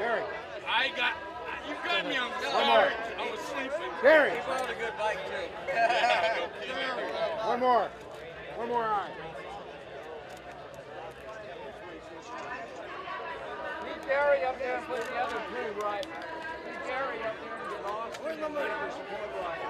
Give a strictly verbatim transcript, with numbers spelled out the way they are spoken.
Gary. I got, you got me on the One more. start. I was sleeping. Gary. He rode a good bike too. One more. One more eye. Leave Gary up there and put the other two right. Leave Gary up there and get lost. Where's the leader support right?